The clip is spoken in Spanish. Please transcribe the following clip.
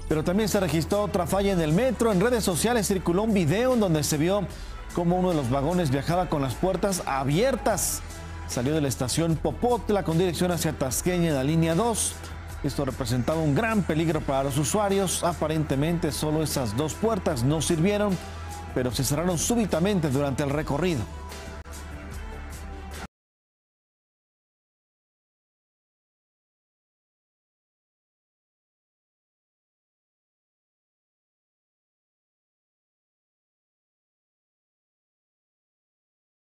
Pero también se registró otra falla en el metro. En redes sociales circuló un video en donde se vio cómo uno de los vagones viajaba con las puertas abiertas. Salió de la estación Popotla con dirección hacia Tasqueña en la línea 2. Esto representaba un gran peligro para los usuarios. Aparentemente solo esas dos puertas no sirvieron, pero se cerraron súbitamente durante el recorrido.